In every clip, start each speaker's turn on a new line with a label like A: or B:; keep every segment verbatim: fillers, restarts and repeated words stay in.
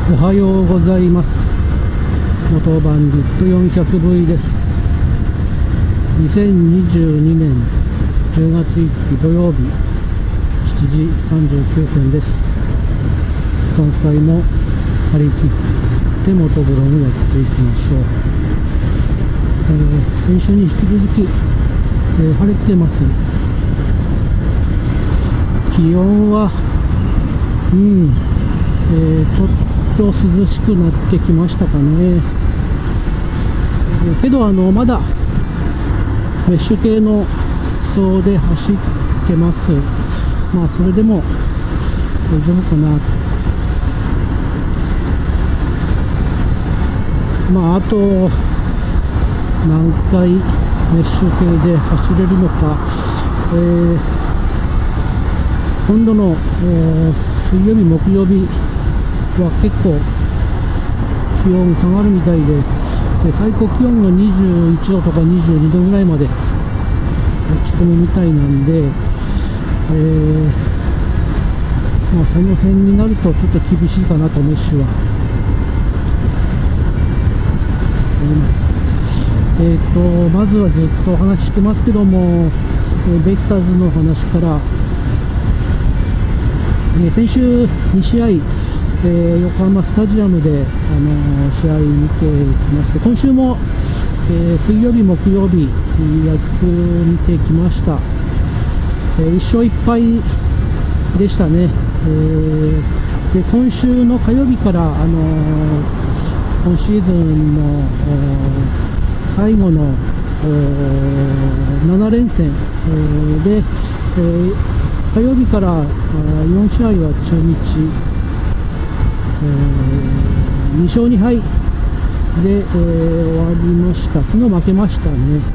A: おはようございます。元バンディット よんひゃくブイ です。にせんにじゅうにねんじゅうがついつか土曜日しちじさんじゅうきゅうふんです。今回も張り切ってモトブログやっていきましょう。えー、先週に引き続き、えー、晴れてます。気温はうん、えー、ちょっと涼しくなってきましたかね。えー、けどあのまだメッシュ系の服装で走ってます。まあそれでも大丈夫かな。まああと何回メッシュ系で走れるのか、えー、今度の、えー、水曜日木曜日は結構気温下がるみたいで、で最高気温がにじゅういちどとかにじゅうにどぐらいまで落ち込むみたいなんで、えー、まあその辺になるとちょっと厳しいかなとメッシュは思います。えーとまずはずっとお話ししてますけども、えー、ベイスターズの話から、えー、先週にしあい、えー、横浜スタジアムで、あのー、試合見てきまして、今週も、えー、水曜日木曜日野球見てきました。えー、いっしょういっぱいでしたね。えー、で今週の火曜日から、あのー、今シーズンの最後のななれんせん、えー、で、えー、火曜日からよんしあいは中日、えー、にしょうにはいで、えー、終わりました。昨日負けましたね。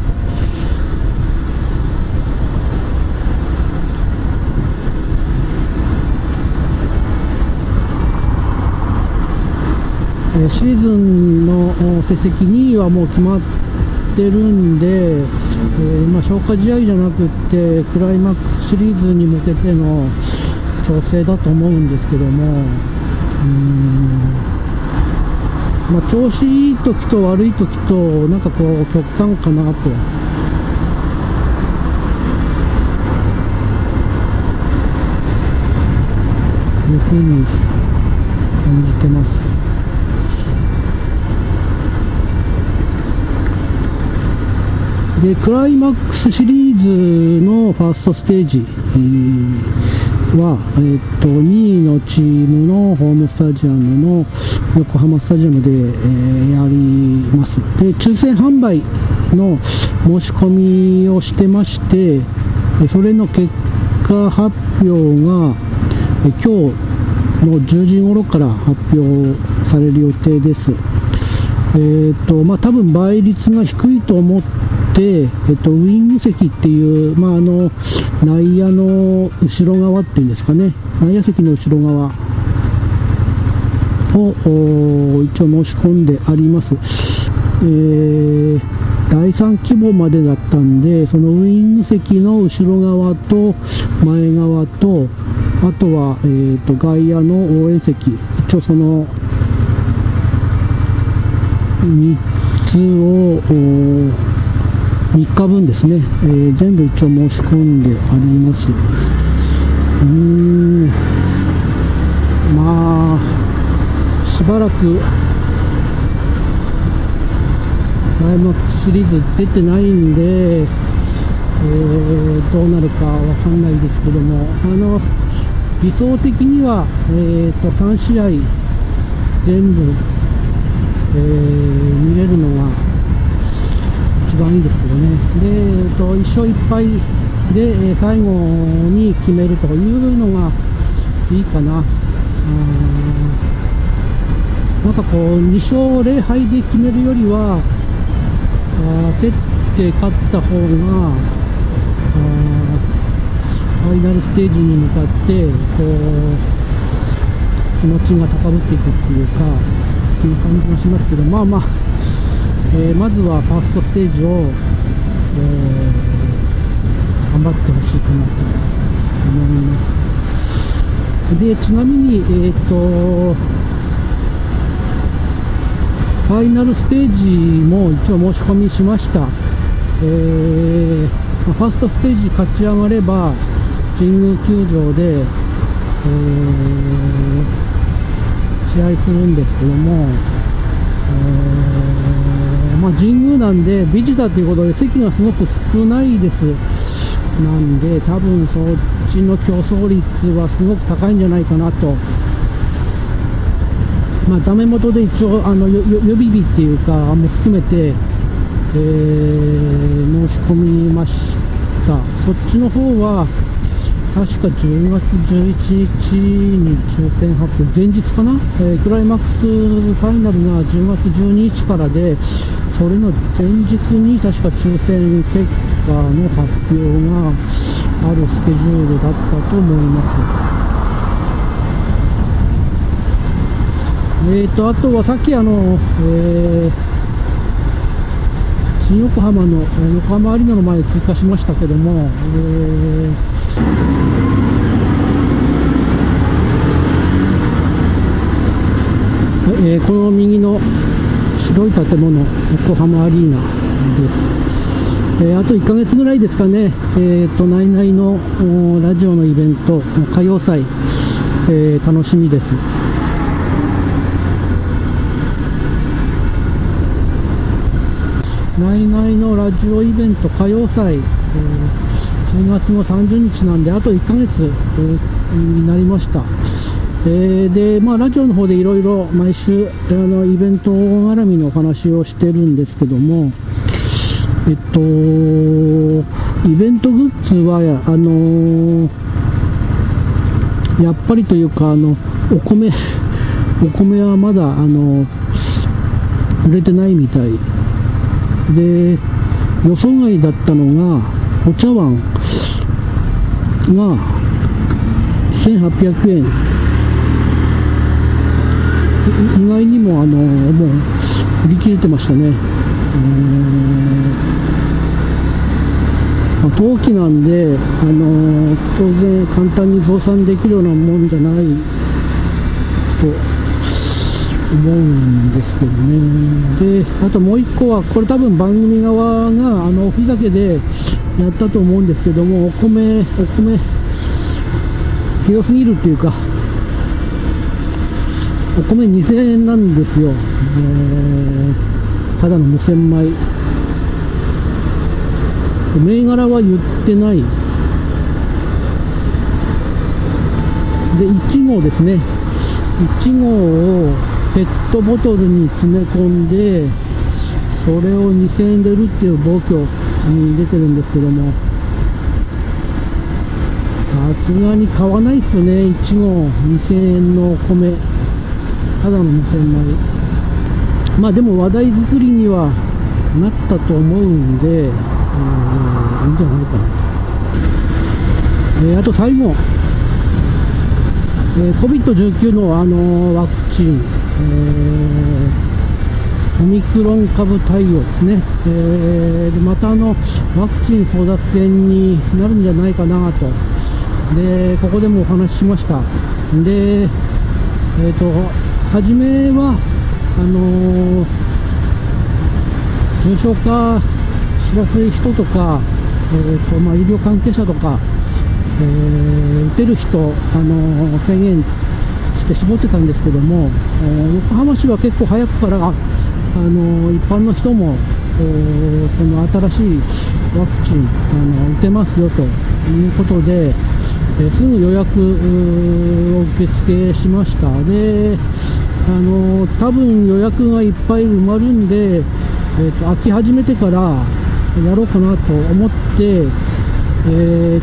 A: えー、シーズンの成績にいはもう決まってるんで、えーまあ、消化試合じゃなくてクライマックスシリーズに向けての調整だと思うんですけども、うーん、まあ、調子いい時と悪い時となんかこう極端かなというふうに感じてます。でクライマックスシリーズのファーストステージは、えー、とにいのチームのホームスタジアムの横浜スタジアムで、えー、やります。で抽選販売の申し込みをしてまして、それの結果発表がえ今日のじゅうじごろから発表される予定です。えーとまあ、多分倍率が低いと思ってでえっと、ウイング席っていう、まあ、あの内野の後ろ側っていうんですかね、内野席の後ろ側を一応申し込んであります。えー、だいさん希望までだったんで、そのウイング席の後ろ側と前側と、あとは、えー、と外野の応援席、一応そのみっつをみっかぶんですね、えー、全部一応申し込んであります。うーん、まあしばらくクライマックスシリーズ出てないんで、えー、どうなるかわかんないですけども、あの理想的には、えー、とさんしあい全部、えー、見れるのが一番いいですけどね。で、えー、といっしょういっぱいで、えー、最後に決めるというのがいいかな。あなんかこうにしょうぜろはいで決めるよりは、あ競って勝った方があファイナルステージに向かってこう気持ちが高ぶっていくっていうかっていう感じもしますけど、まあまあえー、まずはファーストステージを、えー、頑張ってほしいかなと思います。でちなみに、えーとファイナルステージも一応申し込みしました。えー、ファーストステージ勝ち上がれば神宮球場で、えー、試合するんですけども、えーまあ、神宮なんでビジターということで席がすごく少ないです。なんで多分そっちの競争率はすごく高いんじゃないかなと。まあ、ダメ元で一応あの予備日っていうかも含めて、えー、申し込みました。そっちの方は確かじゅうがつじゅういちにちに抽選発表、前日かな、えー、クライマックスファイナルがじゅうがつじゅうににちからで、それの前日に確か抽選結果の発表があるスケジュールだったと思います。えーと、あとはさっきあの、えー、新横浜の横浜アリーナの前通過しましたけども、えーえー、この右の白い建物、横浜アリーナです。えー、あといっかげつぐらいですかね、えーと、ナイナイのラジオのイベント、歌謡祭、えー、楽しみです。ナイナイのラジオイベント歌謡祭、えー、じゅうがつのさんじゅうにちなんであといっかげつ、えー、になりました。えー、で、まあ、ラジオの方でいろいろ毎週あのイベント絡みのお話をしてるんですけども、えっとイベントグッズはあのー、やっぱりというかあのお米お米はまだあの売れてないみたいで、予想外だったのがお茶碗がせんはっぴゃくえん、意外にもあのもう売り切れてましたね。まあ、陶器なんで、あの当然簡単に増産できるようなもんじゃないと思うんですけどね。で、あともう一個は、これ多分番組側があのおふざけでやったと思うんですけども、お米、お米、広すぎるっていうか、お米にせんえんなんですよ。えー、ただの無洗米。銘柄は言ってない。で、いちごうですね。いちごうをペットボトルに詰め込んで、それをにせんえんで売るっていう暴挙に出てるんですけども、さすがに買わないっすよね。いちごうにせんえんのお米。ただの無洗米。まあでも話題作りにはなったと思うんで、えー、いいんじゃないかな。えー、あと最後、えー、コビッドじゅうきゅう の、あのー、ワクチン、えー、オミクロン株対応ですね。えー、でまたあのワクチン争奪戦になるんじゃないかなと。で、ここでもお話ししました。で、えっと、初めは、あのー、重症化しやすい人とか、えーとまあ、医療関係者とか、えー、打てる人、あのー、宣言して絞ってたんですけども、えー、横浜市は結構早くから、あのー、一般の人も、えー、その新しいワクチン、あの打てますよということで、えー、すぐ予約を受付しました。で、あのー、多分予約がいっぱい埋まるんで、えー、と空き始めてからやろうかなと思って、え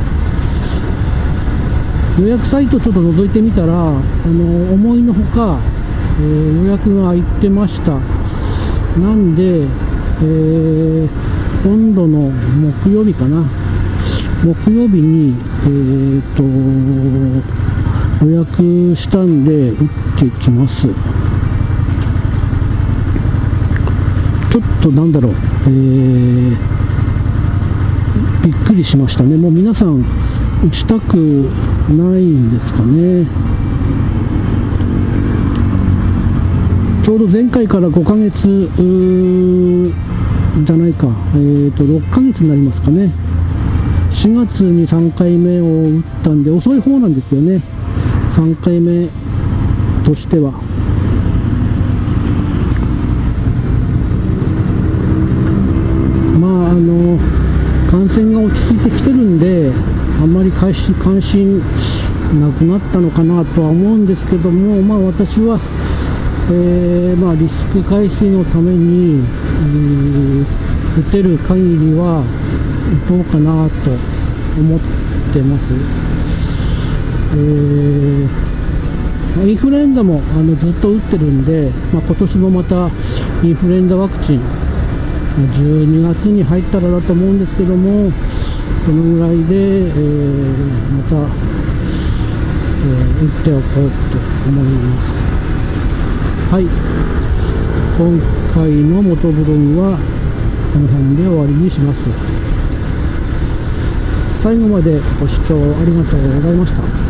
A: ー、予約サイトちょっと覗いてみたら、あのー、思いのほか、えー、予約がいってました。なんで、えー、今度の木曜日かな、木曜日に、えー、と予約したんで打ってきます。ちょっとなんだろう、えー、びっくりしましたね。もう皆さん打ちたくないんですかね。ちちょうど前回からごかげつじゃないか、えーとろっかげつになりますかね。しがつにさんかいめを打ったんで遅い方なんですよね、さんかいめとしては。まああの感染が落ち着いてきてるんで、あんまり関心関心なくなったのかなとは思うんですけども、まあ私は、えーまあ、リスク回避のために、えー、打てる限りは打とうかなと思ってます。えー、インフルエンザもあのずっと打ってるんで、まあ、今年もまたインフルエンザワクチンじゅうにがつに入ったらだと思うんですけども、このぐらいで、えー、また、えー、打っておこうと思います。はい、今回の元ブログはこの辺で終わりにします。最後までご視聴ありがとうございました。